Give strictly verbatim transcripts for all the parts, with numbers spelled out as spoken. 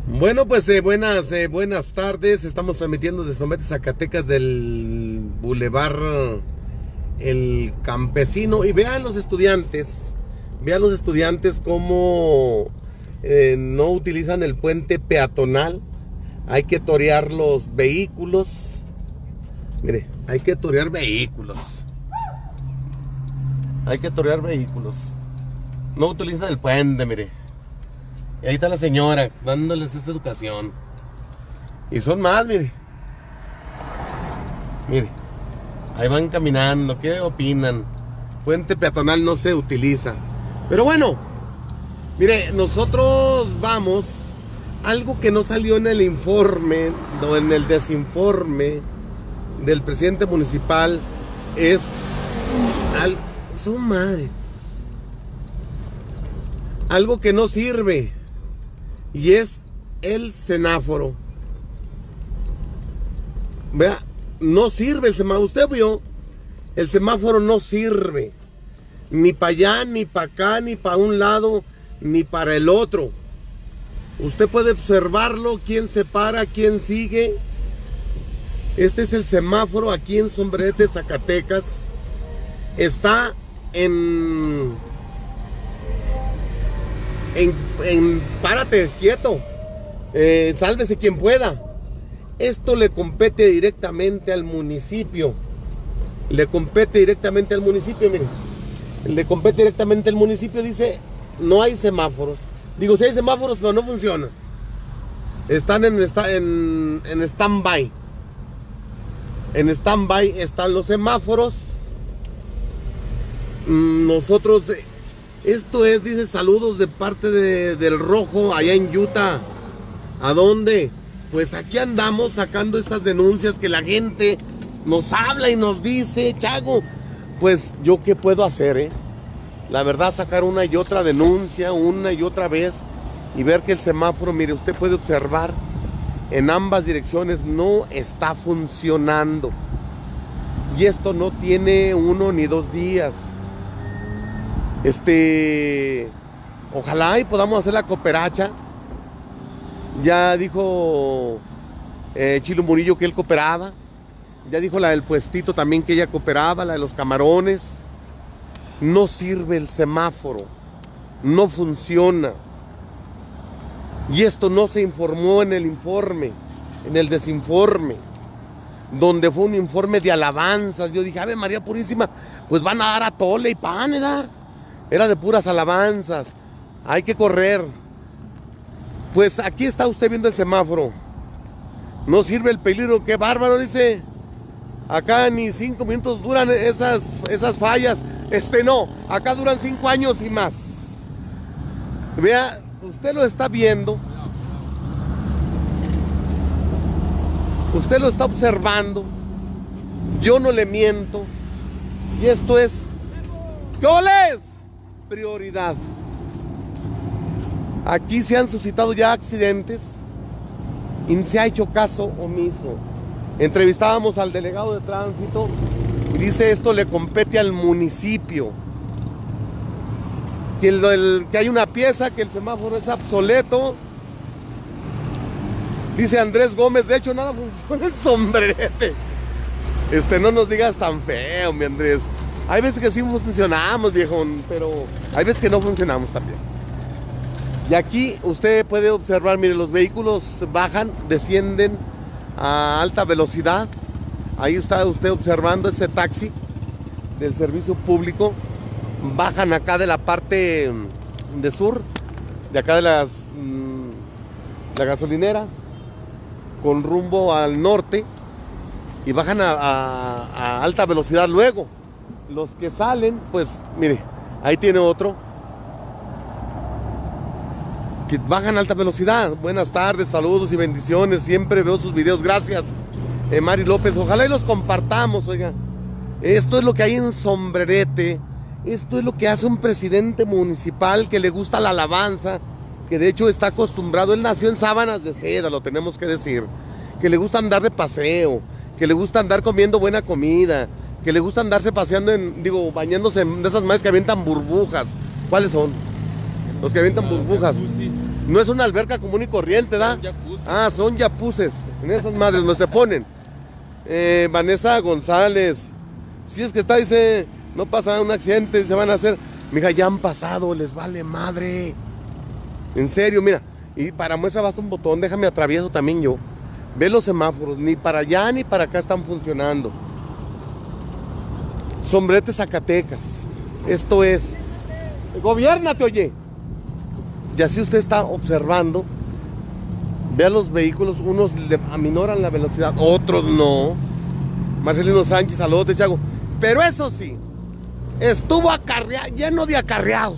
Bueno, pues eh, buenas, eh, buenas tardes. Estamos transmitiendo desde Somete, Zacatecas, del Boulevard El Campesino. Y vean los estudiantes, vean los estudiantes cómo eh, no utilizan el puente peatonal. Hay que torear los vehículos. Mire, hay que torear vehículos. Hay que torear vehículos. No utilizan el puente, mire. Y ahí está la señora dándoles esa educación. Y son más, mire. Mire. Ahí van caminando. ¿Qué opinan? Puente peatonal no se utiliza. Pero bueno. Mire, nosotros vamos. Algo que no salió en el informe o en el desinforme del presidente municipal es al, su madre. Algo que no sirve. Y es el semáforo. Vea, no sirve el semáforo. Usted vio, el semáforo no sirve. Ni para allá, ni para acá, ni para un lado, ni para el otro. Usted puede observarlo, quién se para, quién sigue. Este es el semáforo aquí en Sombrerete, Zacatecas. Está en... En, en párate, quieto, eh, sálvese quien pueda. Esto le compete directamente al municipio. Le compete directamente al municipio, miren. Le compete directamente al municipio, dice, no hay semáforos. Digo, sí hay semáforos, pero no funcionan. Están en, en, en stand-by. En stand-by están los semáforos. Nosotros... Esto es, dice, saludos de parte de, del Rojo, allá en Utah. ¿A dónde? Pues aquí andamos sacando estas denuncias que la gente nos habla y nos dice, Chago. Pues, ¿yo qué puedo hacer, eh? La verdad, sacar una y otra denuncia, una y otra vez, y ver que el semáforo, mire, usted puede observar, en ambas direcciones no está funcionando. Y esto no tiene uno ni dos días. Este, ojalá y podamos hacer la cooperacha. Ya dijo eh, Chilo Murillo que él cooperaba. Ya dijo la del puestito también que ella cooperaba, la de los camarones. No sirve el semáforo. No funciona. Y esto no se informó en el informe, en el desinforme, donde fue un informe de alabanzas. Yo dije, Ave María Purísima, pues van a dar atole y pan, ¿verdad? Era de puras alabanzas. Hay que correr. Pues aquí está usted viendo el semáforo. No sirve el peligro. Qué bárbaro, dice. Acá ni cinco minutos duran esas, esas fallas. Este no. Acá duran cinco años y más. Vea, usted lo está viendo. Usted lo está observando. Yo no le miento. Y esto es... ¿Qué oles? Prioridad. Aquí se han suscitado ya accidentes y se ha hecho caso omiso. Entrevistábamos al delegado de tránsito y dice esto le compete al municipio. Que, el, el, que hay una pieza, que el semáforo es obsoleto. Dice Andrés Gómez, de hecho nada funciona el Sombrerete. Este, no nos digas tan feo, mi Andrés. Hay veces que sí funcionamos, viejón, pero hay veces que no funcionamos también. Y aquí usted puede observar, mire, los vehículos bajan, descienden a alta velocidad. Ahí está usted observando ese taxi del servicio público. Bajan acá de la parte de sur, de acá de las, las gasolineras, con rumbo al norte, y bajan a, a, a alta velocidad luego. Los que salen, pues, mire, ahí tiene otro. Que bajan a alta velocidad. Buenas tardes, saludos y bendiciones. Siempre veo sus videos. Gracias, eh, Mari López. Ojalá y los compartamos, oiga. Esto es lo que hay en Sombrerete. Esto es lo que hace un presidente municipal que le gusta la alabanza. Que de hecho está acostumbrado. Él nació en sábanas de seda, lo tenemos que decir. Que le gusta andar de paseo. Que le gusta andar comiendo buena comida. Que le gusta andarse paseando en, digo, bañándose en de esas madres que avientan burbujas. ¿Cuáles son? Los que avientan burbujas. No es una alberca común y corriente, ¿da? Ah, son yapuses. En esas madres no se ponen. Eh, Vanessa González. Si es que está, dice, no pasa un accidente, se van a hacer. Mija, ya han pasado, les vale madre. En serio, mira. Y para muestra basta un botón, déjame atravieso también yo. Ve los semáforos, ni para allá ni para acá están funcionando. Sombrerete, Zacatecas. Esto es. Gobiérnate, oye. Y así usted está observando. Vea los vehículos, unos le aminoran la velocidad, otros no. Marcelino Sánchez, saludos de Chago. Pero eso sí, estuvo acarreado, lleno de acarreados.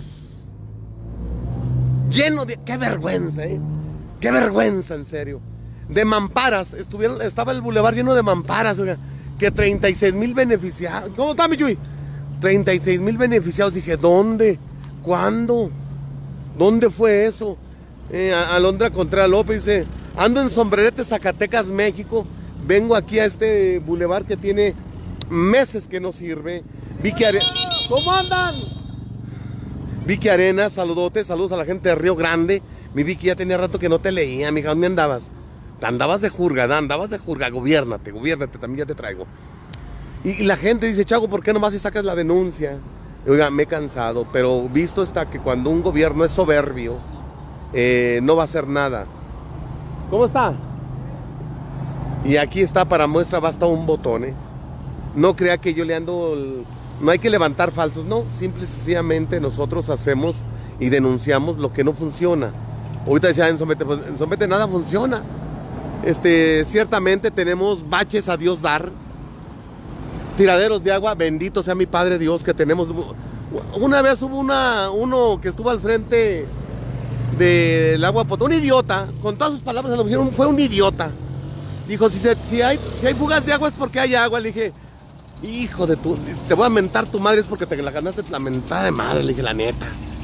Lleno de... ¡Qué vergüenza, eh! ¡Qué vergüenza, en serio! De mamparas, estuvieron, estaba el bulevar lleno de mamparas, oiga, que treinta y seis mil beneficiados. ¿Cómo está, mi Chuy? treinta y seis mil beneficiados. Dije, ¿dónde? ¿Cuándo? ¿Dónde fue eso? Eh, Alondra Contreras López dice, ando en Sombrerete, Zacatecas, México. Vengo aquí a este bulevar que tiene meses que no sirve. Vicky Arena. ¿Cómo andan? Vicky Arena, saludotes, saludos a la gente de Río Grande. Mi Vicky, ya tenía rato que no te leía, mija, ¿dónde andabas? Andabas de jurga, ¿da? Andabas de jurga, gobiérnate, gobiérnate, también ya te traigo. Y, y la gente dice, Chago, ¿por qué nomás si sacas la denuncia? Oiga, me he cansado, pero visto está que cuando un gobierno es soberbio, eh, no va a hacer nada. ¿Cómo está? Y aquí está, para muestra basta un botón, ¿eh? No crea que yo le ando... El... No hay que levantar falsos, no. Simple y sencillamente nosotros hacemos y denunciamos lo que no funciona. Ahorita decía en Sombrerete, pues en Sombrerete nada funciona. Este, ciertamente tenemos baches a Dios dar. Tiraderos de agua, bendito sea mi Padre Dios que tenemos. Una vez hubo una, uno que estuvo al frente del agua potable, un idiota, con todas sus palabras se lo pusieron, fue un idiota. Dijo, si, se, si, hay, si hay fugas de agua es porque hay agua. Le dije, hijo de tu, si te voy a mentar tu madre es porque te la ganaste la mentada de madre. Le dije, la neta.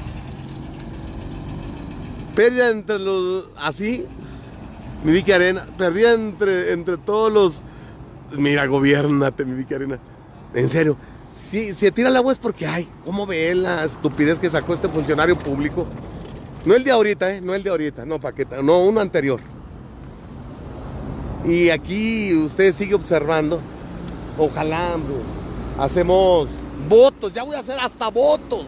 Pérdida entre los, así, mi Vicky Arena, perdida entre, entre todos los, mira, gobiérnate, mi Vicky Arena. En serio, si se tira el agua es porque hay, ¿cómo ve la estupidez que sacó este funcionario público? No el de ahorita, ¿eh? No el de ahorita, no, Paqueta, no, uno anterior. Y aquí usted sigue observando. Ojalá, hombre, hacemos votos, ya voy a hacer hasta votos.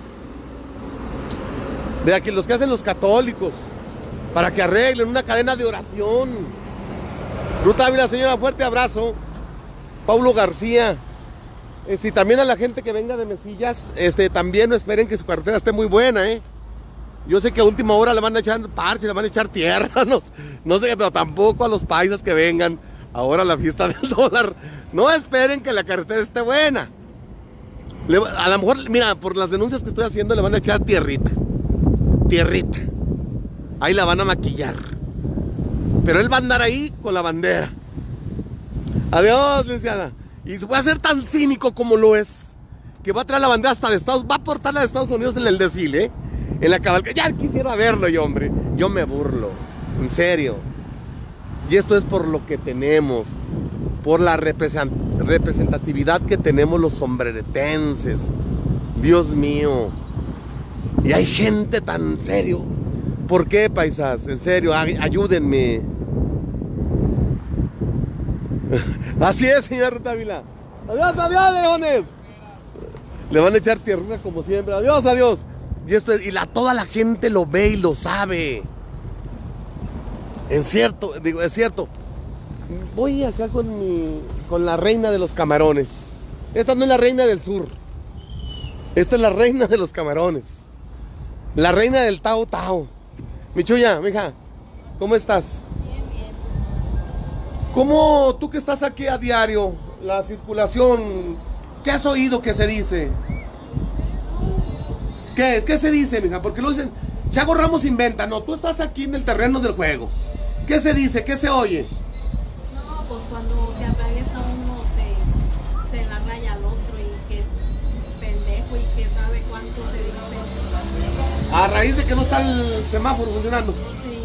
De aquí los que hacen los católicos, para que arreglen una cadena de oración. Ruta Ávila, señora, fuerte abrazo. Paulo García. Este, y también a la gente que venga de Mesillas, este, también no esperen que su carretera esté muy buena, ¿eh? Yo sé que a última hora le van a echar parche, le van a echar tierra, no, no sé, pero tampoco a los paisas que vengan ahora a la fiesta del dólar. No esperen que la carretera esté buena. Le, a lo mejor, mira, por las denuncias que estoy haciendo le van a echar tierrita. Tierrita. Ahí la van a maquillar. Pero él va a andar ahí con la bandera. Adiós, licenciada. Y va a ser tan cínico como lo es, que va a traer la bandera hasta de Estados, va a portar la de Estados Unidos en el desfile, ¿eh? En la cabalgata. Ya quisiera verlo yo, hombre. Yo me burlo. En serio. Y esto es por lo que tenemos. Por la representatividad que tenemos los sombreretenses. Dios mío. Y hay gente tan serio. ¿Por qué, paisas? En serio, ayúdenme. Así es, señor Ruta Ávila. Adiós, adiós, leones. Le van a echar tierra como siempre. Adiós, adiós. Y esto es, y la, toda la gente lo ve y lo sabe. Es cierto, digo, es cierto. Voy acá con mi, con la reina de los camarones. Esta no es la reina del sur. Esta es la reina de los camarones. La reina del Tao Tao. Mi Chuya, mija, ¿cómo estás? Bien, bien. ¿Cómo tú que estás aquí a diario, la circulación, qué has oído que se dice? ¿Qué es? ¿Qué se dice, mija? Porque lo dicen, Chago Ramos inventa. No, tú estás aquí en el terreno del juego. ¿Qué se dice? ¿Qué se oye? No, pues cuando se atraviesa uno se, se la raya al otro y que pendejo y que sabe cuánto se dice. A raíz de que no está el semáforo funcionando. Sí.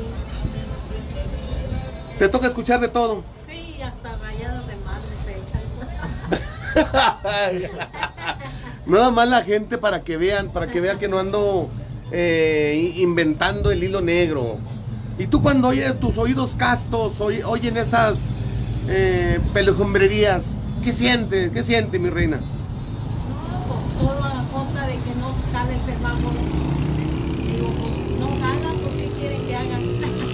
Te toca escuchar de todo. Sí, hasta rayadas de madre se echan. Nada más la gente para que vean, para que vean que no ando eh, inventando el hilo negro. Y tú cuando oyes tus oídos castos, oy, oyen esas eh, pelujombrerías, ¿qué siente? ¿Qué siente, mi reina? No, pues todo a la costa de que no jale el semáforo. Digo, pues no jala, ¿por qué quieren que hagan?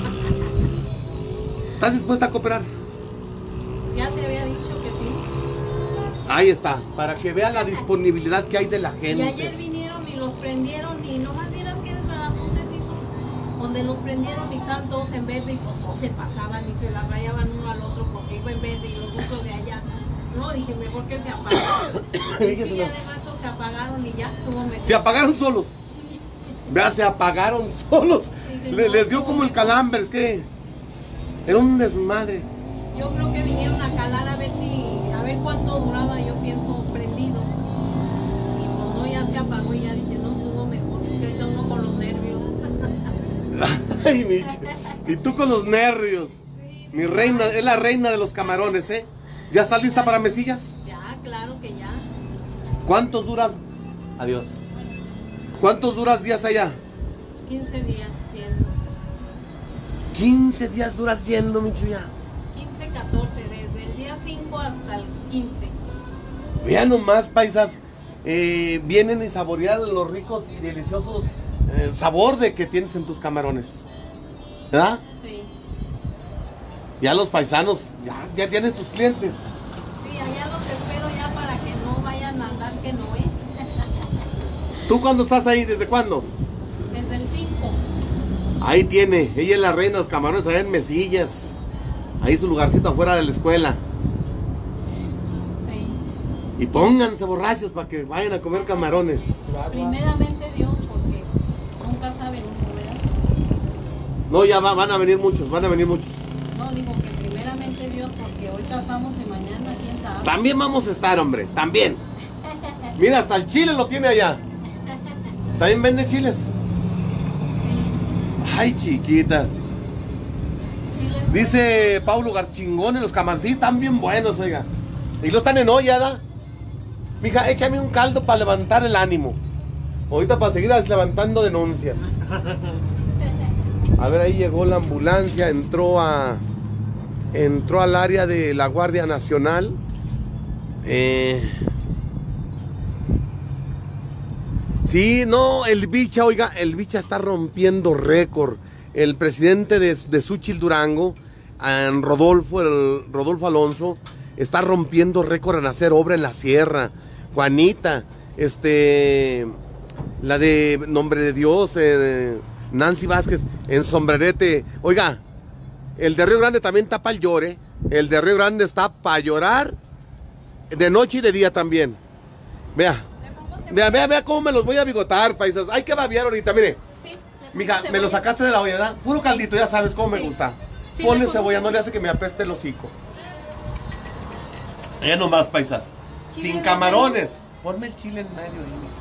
¿Estás dispuesta a cooperar? Ya te había dicho que sí. Ahí está, para que vean la disponibilidad que hay de la gente. Y ayer vinieron y los prendieron y nomás vieras que desbarajuste se hizo. Donde los prendieron y estaban todos en verde y pues todos se pasaban y se la rayaban uno al otro porque iba en verde y los otros de allá. No, dije, mejor que se apagaron. Y sí, además todos se apagaron y ya estuvo mejor. Se apagaron solos. Vea, se apagaron solos. Sí, Le- no, les dio como el calambre, es que era un desmadre. Yo creo que vinieron a calar a ver si, a ver cuánto duraba, yo pienso, prendido. Y pues no, ya se apagó y ya dije, no, estuvo mejor, porque ahorita uno con los nervios. Ay, Miche. Y tú con los nervios. Mi reina, es la reina de los camarones, ¿eh? ¿Ya estás lista para mesillas? Ya, claro que ya. ¿Cuántos duras? Adiós. ¿Cuántos duras días allá? quince días tiempo. quince días duras yendo, mi chilla. quince, catorce, desde el día cinco hasta el quince. Vean nomás, paisas. eh, vienen y saborear los ricos y deliciosos eh, sabor de que tienes en tus camarones. ¿Verdad? Sí. Ya los paisanos, ya, ya tienes tus clientes. Sí, allá los espero ya para que no vayan a andar que no, ¿eh? ¿Tú cuándo estás ahí? ¿Desde cuándo? Desde el cinco. Ahí tiene, ella es la reina de los camarones allá en Mesillas. Ahí su lugarcito afuera de la escuela. Sí. Y pónganse borrachos para que vayan a comer camarones. Primeramente Dios, porque nunca sabe uno, ¿verdad? No, ya va- van a venir muchos, van a venir muchos. No, digo que primeramente Dios, porque ahorita estamos y mañana, quién sabe. También vamos a estar, hombre, también. Mira, hasta el chile lo tiene allá. ¿También vende chiles? Sí, Ay, chiquita. Chile. Dice Paulo Garchingón, los camarones sí, están bien buenos, oiga. Y lo están en olla, ¿da? Mija, échame un caldo para levantar el ánimo. Ahorita para seguir levantando denuncias. A ver, ahí llegó la ambulancia, entró a... Entró al área de la Guardia Nacional. Eh... Sí, no, el Bicha, oiga, el Bicha está rompiendo récord. El presidente de, de Xúchitl, Durango, en Rodolfo, el, Rodolfo Alonso, está rompiendo récord en hacer obra en la sierra. Juanita, este, la de Nombre de Dios, eh, Nancy Vázquez, en Sombrerete. Oiga, el de Río Grande también está para el llore. El de Río Grande está para llorar de noche y de día también. Vea. Vea, vea, vea cómo me los voy a bigotar, paisas. Hay que babiar ahorita, mire. Sí, Mija, me lo sacaste de la olla, ¿verdad? Puro caldito, ya sabes cómo me gusta. Sí, Ponle mejor. cebolla, no le hace que me apeste el hocico. Ya nomás, paisas. Chile Sin en camarones. Ponme el chile en medio.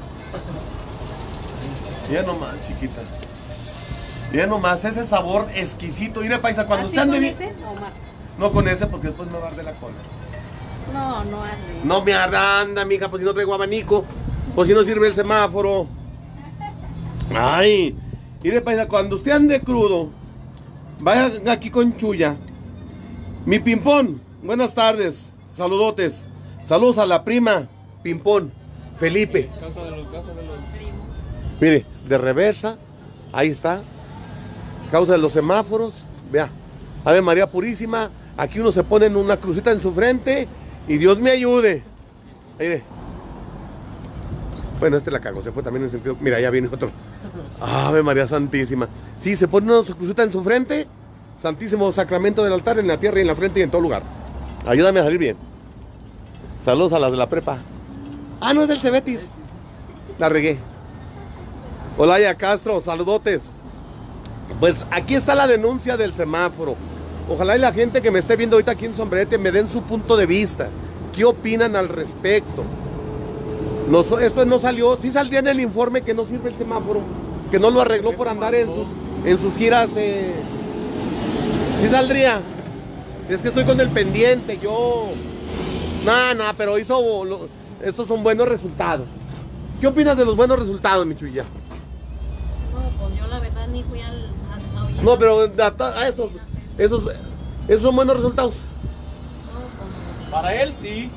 ahí. Ya nomás, chiquita. Ya nomás, ese sabor exquisito. Mire, paisa, cuando ¿Así usted ande con bien... ese o más? No con ese, porque después me va a arder la cola. No, no arde. No me arda, anda, mija, pues si no traigo abanico. Pues si no sirve el semáforo. Ay, mire, paisa, cuando usted ande crudo, vaya aquí con Chuya. Mi Pimpón, buenas tardes, saludotes. Saludos a la prima Pimpón, Felipe. Primo. Mire, de reversa, ahí está. Causa de los semáforos, vea. Ave María Purísima, aquí uno se pone en una crucita en su frente y Dios me ayude. Mire. Bueno, este la cago, se fue también en sentido. Mira, ya viene otro. Ave María Santísima. Sí, se pone una crucita en su frente. Santísimo Sacramento del altar en la tierra y en la frente y en todo lugar. Ayúdame a salir bien. Saludos a las de la prepa. Ah, no es del Cebetis. La regué. Olaya Castro, saludotes. Pues aquí está la denuncia del semáforo. Ojalá y la gente que me esté viendo ahorita aquí en Sombrerete me den su punto de vista. ¿Qué opinan al respecto? No, esto no salió, sí saldría en el informe que no sirve el semáforo, que no lo arregló por andar en sus, en sus giras. Eh, sí saldría. Es que estoy con el pendiente, yo... Nada, nada, pero hizo... Lo, estos son buenos resultados. ¿Qué opinas de los buenos resultados, mi Chuya? No, pues yo la verdad ni fui al, al No, pero a, a esos, esos, esos son buenos resultados. No, Para él sí.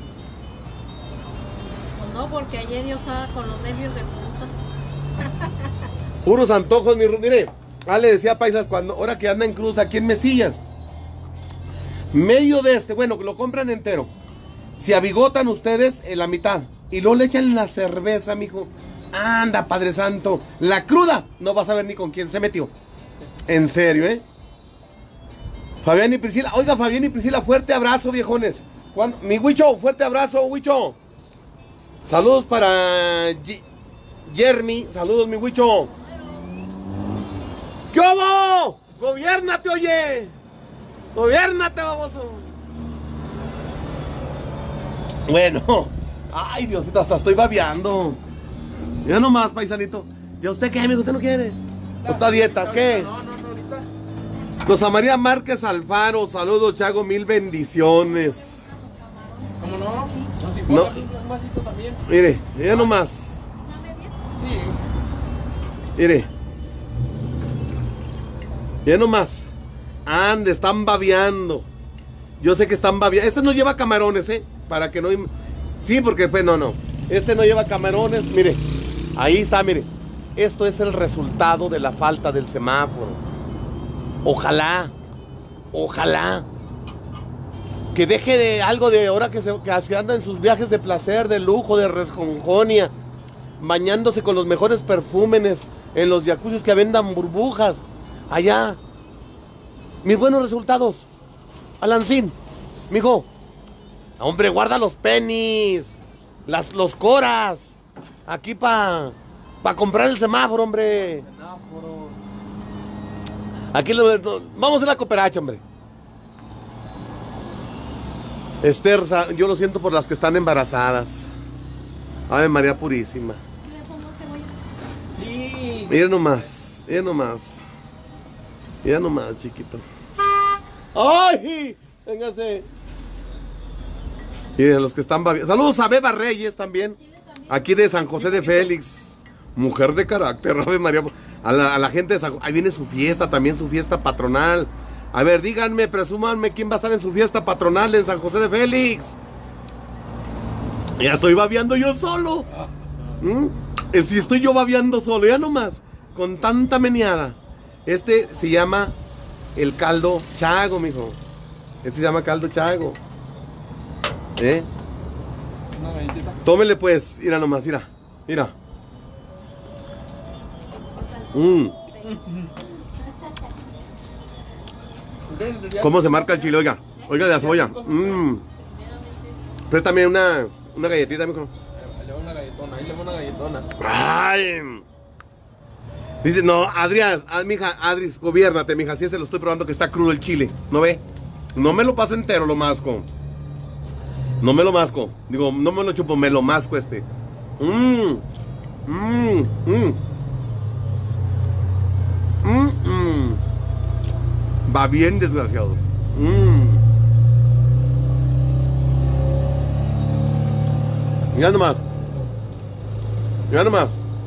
pues no, porque ayer yo estaba con los nervios de punta. Puros antojos, mi Ruth. Mire, ah, le decía a Paisas, cuando, ahora que anda en cruz aquí en Mesillas, medio de este, bueno, que lo compran entero. Se abigotan ustedes en la mitad y luego le echan la cerveza, mijo. Anda, Padre Santo. La cruda, no vas a ver ni con quién se metió. En serio, ¿eh? Fabián y Priscila. Oiga, Fabián y Priscila, fuerte abrazo, viejones. ¿Cuándo? Mi Huicho, fuerte abrazo, Huicho. Saludos para G Jeremy. Saludos, mi Huicho. ¿Qué hubo? Gobiérnate, oye. Gobiérnate, baboso. Bueno. Ay, Diosito, hasta estoy babeando. Ya nomás, paisanito. ¿Y a usted qué, amigo? ¿Usted no quiere? ¿O está a dieta? ¿Qué? No, no, no, ahorita. Rosa María Márquez Alfaro. Saludos, Chago. Mil bendiciones. ¿Cómo no? No, si No. un vasito también. Mire, ya nomás. Sí. Mire. Ya nomás. Ande, están babeando. Yo sé que están babeando. Este no lleva camarones, ¿eh? Para que no... Sí, porque pues no, no. Este no lleva camarones. Mire, ahí está, mire. Esto es el resultado de la falta del semáforo. Ojalá, ojalá que deje de algo de ahora que se, que se anda en sus viajes de placer, de lujo, de resconjonia, bañándose con los mejores perfúmenes en los jacuzzis que vendan burbujas. Allá. Mis buenos resultados. Alancín, mijo. Hombre, guarda los pennies. Las, los coras. Aquí para pa comprar el semáforo, hombre. Semáforo. Aquí lo, lo- vamos a hacer la cooperacha, hombre. Esther, sa- yo lo siento por las que están embarazadas. Ave María Purísima. ¿Le pongo cebolla? Sí. Mira nomás, mira nomás. Mira nomás, chiquito. ¡Ay! Véngase. Miren, los que están babeando. Saludos a Beba Reyes también. Aquí de San José de Félix. Mujer de carácter, Ave María. A la, a la gente de San José. Ahí viene su fiesta, también su fiesta patronal. A ver, díganme, presúmanme quién va a estar en su fiesta patronal en San José de Félix. Ya estoy babeando yo solo. ¿Mm? Eh, Si estoy yo babeando solo, ya nomás. Con tanta meneada. Este se llama el caldo chago, mijo. Este se llama caldo chago. ¿Eh? Una galletita. Tómele pues, mira nomás, mira. Mira. Mm. ¿Cómo se marca el chile? Oiga. Oiga la cebolla. Mm. Préstame una, una galletita, mijo. Ahí le va una galletona, ahí le va una galletona. Ay. Dice, no, Adrián, ah, mija, Adris, gobiérnate, mija. Si este lo estoy probando que está crudo el chile. ¿No ve? No me lo paso entero, lo masco. No me lo masco. Digo, no me lo chupo, me lo masco este. Mmm. Mmm. Mmm. Mmm. Mmm. Va bien, desgraciados. Mmm. Mira nomás. Mira nomás.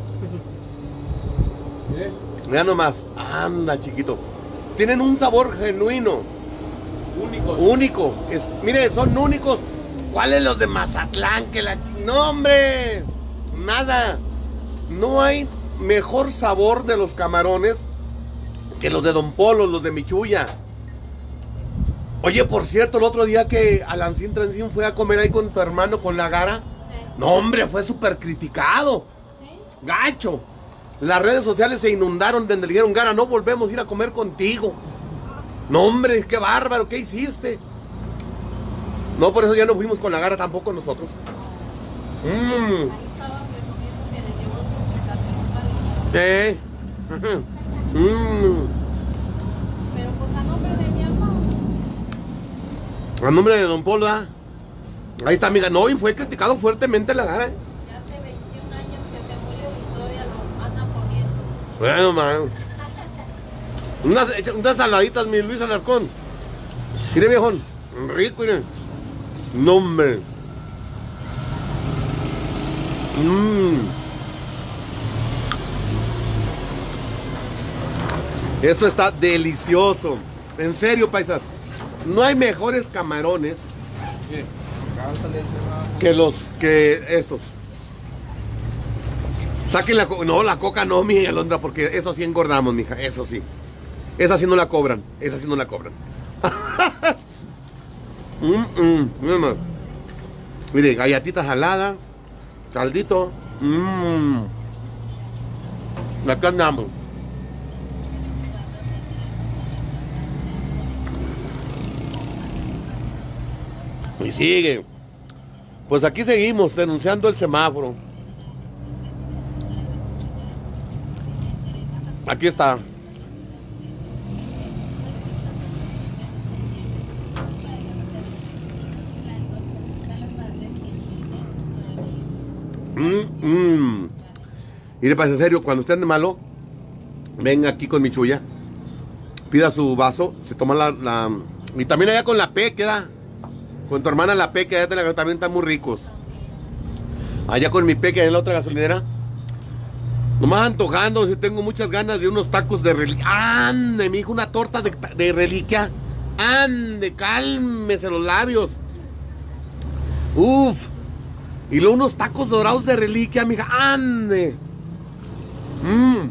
Mire. Mira nomás. Anda, chiquito. Tienen un sabor genuino. Únicos. Único. Es, mire, son únicos. ¿Cuáles los de Mazatlán? Que la chi- No, hombre. Nada. No hay mejor sabor de los camarones que los de Don Polo, los de Michuya. Oye, por cierto, el otro día que Alancín Transín fue a comer ahí con tu hermano, con la Gara. Sí. No, hombre, fue súper criticado. ¿Sí? Gacho. Las redes sociales se inundaron donde le dijeron, Gara, no volvemos a ir a comer contigo. No, hombre, qué bárbaro, ¿qué hiciste? No, por eso ya no fuimos con la Gara tampoco nosotros. Mmm. Ahí estaba presumiendo que le llevó su aplicación para Eh. Mmm. pero pues a nombre de mi amor. A nombre de Don Polo, ¿ah? Ahí está, amiga. No, y fue criticado fuertemente la Gara. Ya hace veintiún años que se murió y todavía lo andan poniendo. Bueno, man. Unas, echa- unas saladitas, mi Luis Alarcón. Mire, viejón. Rico, mire. No, hombre. Mmm. Esto está delicioso. En serio, paisas. No hay mejores camarones Mire, cántale el semáforo. que los que estos. Saquen la coca. No, la coca no, mi Alondra, porque eso sí engordamos, mija. Eso sí. Esa sí no la cobran. Esa sí no la cobran. mm, mm, mm. Mire, galletita salada, caldito. Mmm. Acá andamos. Y sigue. Pues aquí seguimos denunciando el semáforo. Aquí está. Mm, mm. Y le pasa en serio, cuando usted ande malo, venga aquí con mi chulla, pida su vaso, se toma la, la... Y también allá con la P queda. Con tu hermana la P, que allá te la, también están muy ricos. Allá con mi P, que en la otra gasolinera. Nomás antojando, si tengo muchas ganas de unos tacos de reliquia. Ande, mi hijo, una torta de, de reliquia. Ande, cálmese los labios. Uf. Y luego unos tacos dorados de reliquia, mija. Ande. Mmm.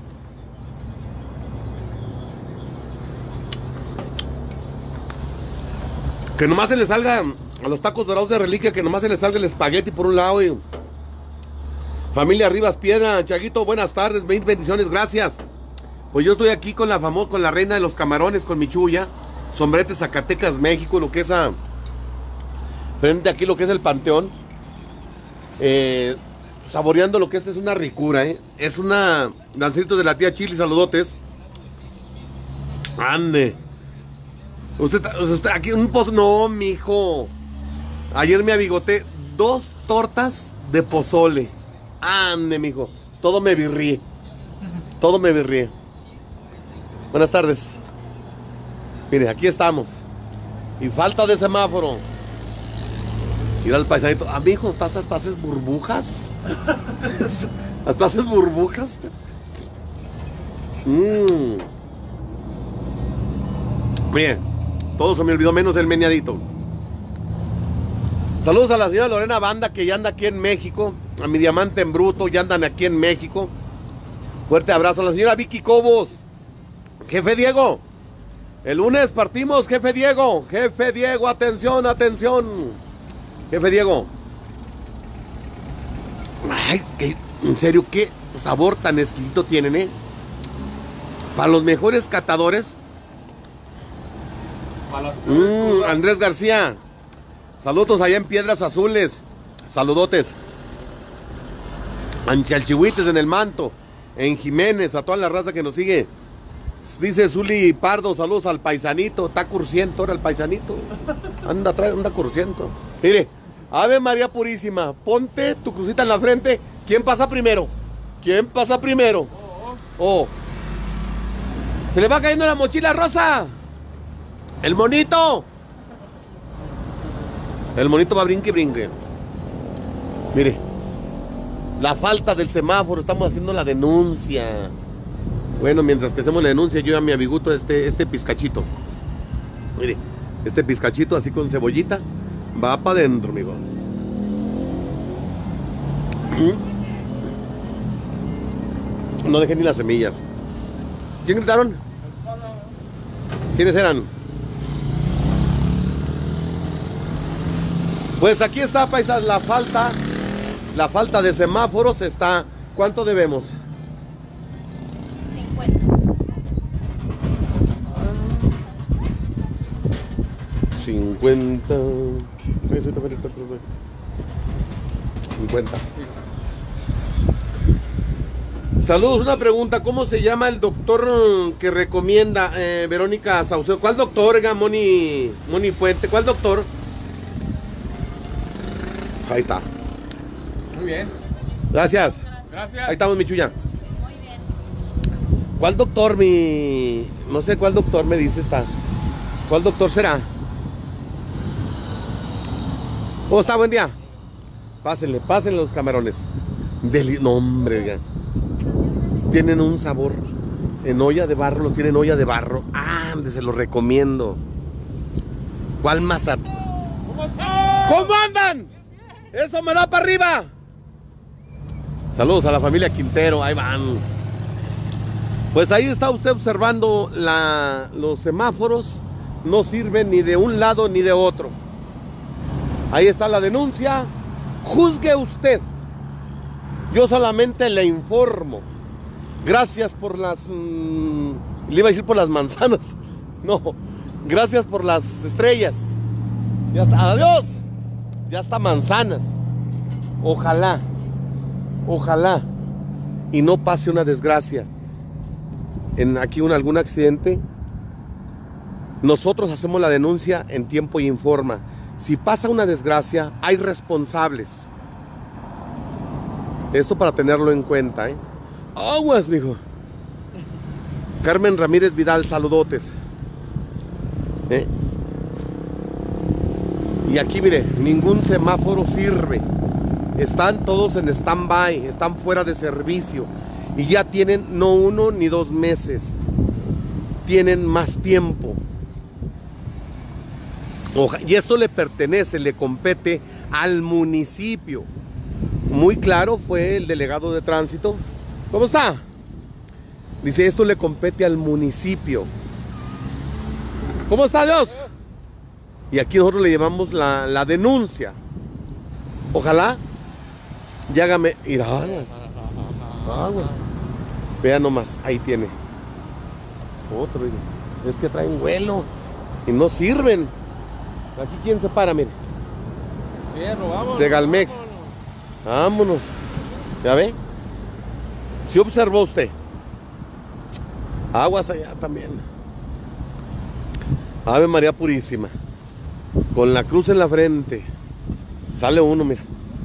Que nomás se le salga a los tacos dorados de reliquia, que nomás se le salga el espagueti por un lado. Y... Familia Rivas Piedra, Chaguito, buenas tardes, veinte bendiciones, gracias. Pues yo estoy aquí con la famosa, con la reina de los camarones, con mi chulla. Sombrete, Zacatecas, México, lo que es a... Frente aquí lo que es el Panteón. Eh, saboreando lo que esta es una ricura, ¿eh? Es una... Dancitos de la tía Chili, saludotes. Ande. Usted, usted aquí un pozo. No, mijo. Ayer me abigoté dos tortas de pozole. Ande, mijo. Todo me virríe. Todo me virríe. Buenas tardes. Mire, aquí estamos. Y falta de semáforo. Ir al paisanito. Ah, mijo, ¿estás hasta haces burbujas? ¿Hasta haces burbujas? Mmm. Miren. Todo se me olvidó menos el meneadito. Saludos a la señora Lorena Banda, que ya anda aquí en México. A mi diamante en bruto, ya andan aquí en México. Fuerte abrazo a la señora Vicky Cobos. Jefe Diego. El lunes partimos, jefe Diego. Jefe Diego, atención, atención. Jefe Diego. Ay, que, en serio, qué sabor tan exquisito tienen, ¿eh? Para los mejores catadores. Mm, Andrés García, saludos allá en Piedras Azules, saludotes. Anchalchihuites en el Manto, en Jiménez, a toda la raza que nos sigue. Dice Zuli Pardo, saludos al paisanito, está cursiento ahora el paisanito. Anda, trae, anda cursiento. Mire, Ave María Purísima, ponte tu crucita en la frente. ¿Quién pasa primero? ¿Quién pasa primero? Oh, se le va cayendo la mochila rosa. ¡El monito! El monito va a brinque y brinque. Mire, la falta del semáforo, estamos haciendo la denuncia. Bueno, mientras que hacemos la denuncia, yo a mi amiguto este, este pizcachito. Mire, este pizcachito así con cebollita, va para adentro, amigo. No dejé ni las semillas. ¿Quién gritaron? ¿Quiénes eran? Pues aquí está, paisas, la falta, la falta de semáforos está. ¿Cuánto debemos? cincuenta. cincuenta. Saludos, una pregunta. ¿Cómo se llama el doctor que recomienda eh, Verónica Saucedo? ¿Cuál doctor, oiga, Moni, Moni Puente? ¿Cuál doctor? Ahí está. Muy bien. Gracias. Gracias. Ahí estamos, mi chulla. Muy bien. ¿Cuál doctor, mi...? No sé cuál doctor me dice está. ¿Cuál doctor será? ¿Cómo está? Buen día. Pásenle, pásenle los camarones. Deli... No, hombre, oiga. Tienen un sabor. En olla de barro, lo tienen en olla de barro. Ah, se lo recomiendo. ¿Cuál Mazat? ¿Cómo andan? Eso me da para arriba. Saludos a la familia Quintero, ahí van. Pues ahí está usted observando la, los semáforos. No sirven ni de un lado ni de otro. Ahí está la denuncia. Juzgue usted. Yo solamente le informo. Gracias por las... Mmm, le iba a decir por las manzanas. No, gracias por las estrellas. Ya está, adiós. Ya está manzanas. Ojalá, ojalá y no pase una desgracia. En aquí un algún accidente. Nosotros hacemos la denuncia en tiempo y en forma. Si pasa una desgracia, hay responsables. Esto para tenerlo en cuenta, ¿eh? Aguas, mijo. Carmen Ramírez Vidal, saludotes. ¿Eh? Y aquí, mire, ningún semáforo sirve. Están todos en stand-by, están fuera de servicio. Y ya tienen no uno ni dos meses. Tienen más tiempo. Y esto le pertenece, le compete al municipio. Muy claro fue el delegado de tránsito. ¿Cómo está? Dice, esto le compete al municipio. ¿Cómo está, Dios? Y aquí nosotros le llevamos la, la denuncia. Ojalá ya hágame iradas. Aguas. Vean nomás, ahí tiene. Otro, es que traen vuelo y no sirven. Aquí quién se para, mire. Fierro, vámonos. Segalmex. Vámonos. ¿Ya ve? Si observó usted. Aguas allá también. Ave María Purísima. Con la cruz en la frente. Sale uno, mira.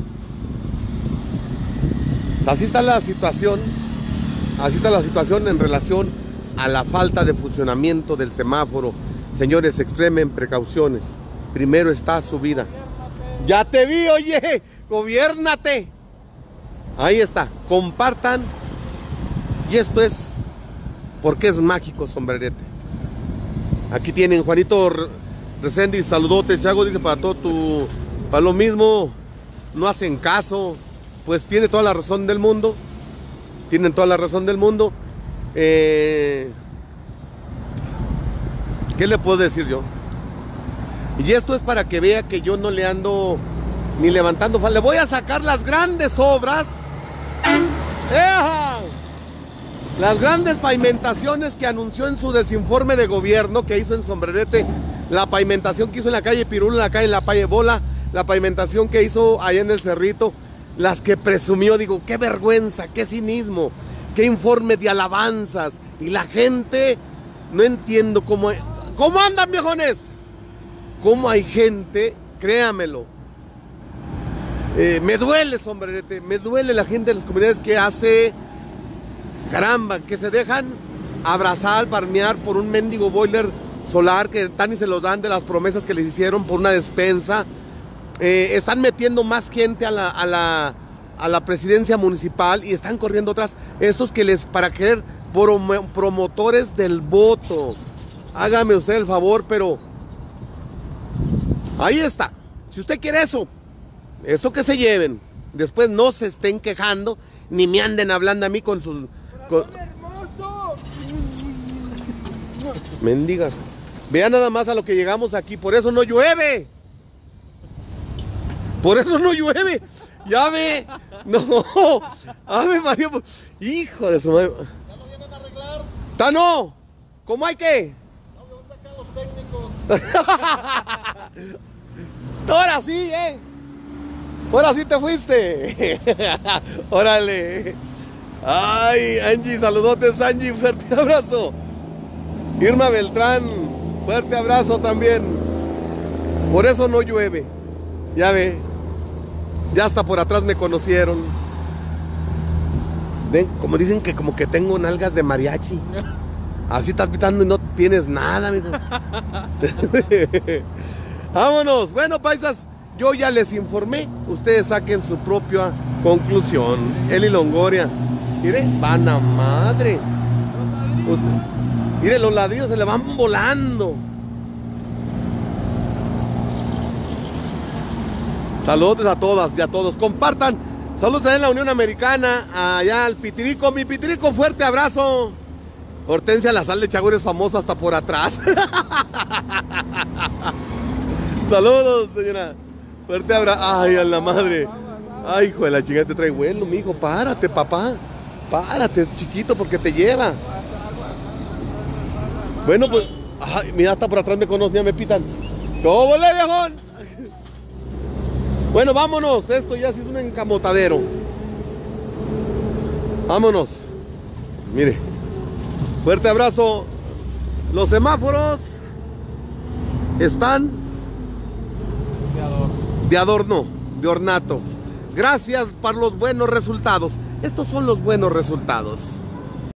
Así está la situación. Así está la situación en relación a la falta de funcionamiento del semáforo. Señores, extremen precauciones. Primero está su vida. Ya te vi, oye. Gobiérnate. Ahí está. Compartan. Y esto es porque es mágico, sombrerete. Aquí tienen Juanito Reséndiz, saludotes. Chago dice para todo tu... Para lo mismo, no hacen caso. Pues tiene toda la razón del mundo. Tienen toda la razón del mundo. Eh, ¿Qué le puedo decir yo? Y esto es para que vea que yo no le ando ni levantando falda. Le voy a sacar las grandes obras. ¡Eja! Las grandes pavimentaciones que anunció en su desinforme de gobierno que hizo en Sombrerete. La pavimentación que hizo en la calle Pirul, en la calle en la calle Bola. La pavimentación que hizo allá en el Cerrito. Las que presumió, digo, qué vergüenza, qué cinismo, qué informe de alabanzas. Y la gente, no entiendo cómo... ¿Cómo andan, viejones? ¿Cómo hay gente? Créamelo. Eh, me duele, sombrerete, me duele la gente de las comunidades que hace... Caramba, que se dejan abrazar, palmear por un mendigo boiler solar que tan y se los dan de las promesas que les hicieron por una despensa. Eh, están metiendo más gente a la, a, la, a la presidencia municipal y están corriendo atrás estos que les, para querer prom promotores del voto. Hágame usted el favor, pero ahí está. Si usted quiere eso, eso que se lleven. Después no se estén quejando ni me anden hablando a mí con sus... Con... Mendigas. Vean nada más a lo que llegamos aquí. Por eso no llueve. Por eso no llueve. Ya ve. No. Ave María. Hijo de su madre. ¿Ya lo vienen a arreglar? ¡Tano! ¿Cómo hay que? No, me voy a sacar los técnicos. Ahora sí, eh. Ahora sí te fuiste. Órale. Ay, Angie, saludotes, Angie. Fuerte abrazo. Irma Beltrán. Fuerte abrazo también. Por eso no llueve. Ya ve. Ya hasta por atrás me conocieron. Ven, como dicen que como que tengo nalgas de mariachi. Así estás pitando y no tienes nada, amigo. Vámonos. Bueno, paisas, yo ya les informé. Ustedes saquen su propia conclusión. Eli Longoria. Mire, van a madre. Usted, mire, los ladrillos se le van volando. Saludos a todas y a todos. Compartan. Saludos allá en la Unión Americana, allá al Pitirico. Mi Pitirico, fuerte abrazo. Hortensia, la sal de Chagüir es famosa hasta por atrás. Saludos, señora. Fuerte abrazo. Ay, a la madre. Ay, hijo de la chingada, te trae vuelo, mijo. Párate, papá. Párate, chiquito, porque te lleva. Bueno, pues. Ay, mira, hasta por atrás me conocen, ya me pitan. ¿Cómo le, viejón? Bueno, vámonos. Esto ya sí es un encamotadero. Vámonos. Mire. Fuerte abrazo. Los semáforos están De adorno. de adorno, de ornato. Gracias por los buenos resultados. Estos son los buenos resultados.